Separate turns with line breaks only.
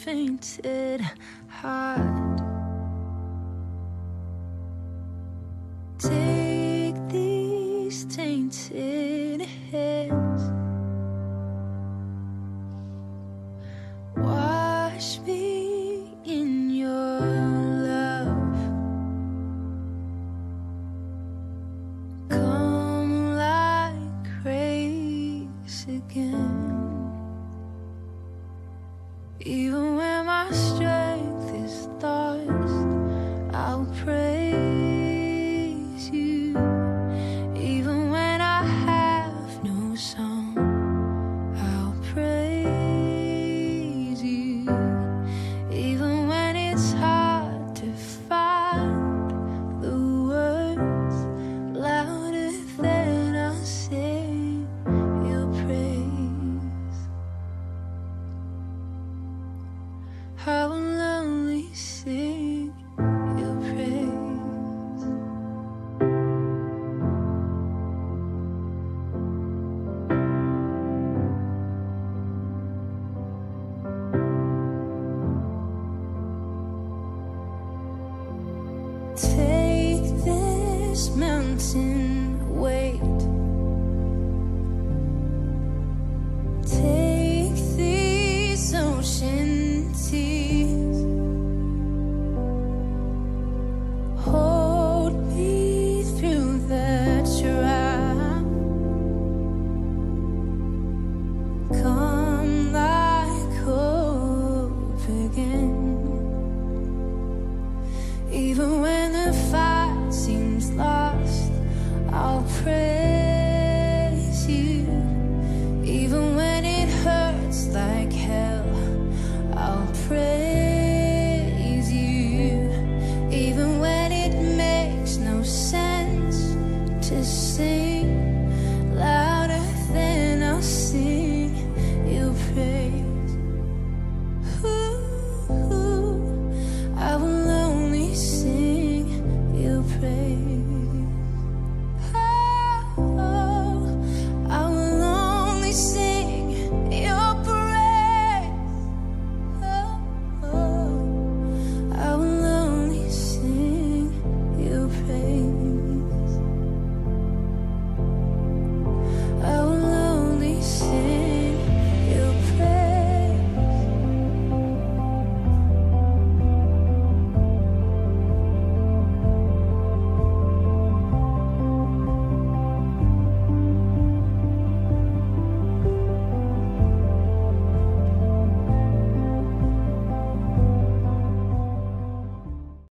fainted heart. Take these tainted hands, wash me in your love. Come like grace again. Even when my strength is lost, I'll praise you. Even when I have no song, I'll praise you. Even when it's hard to find the words louder than I'll sing your praise. I will only sing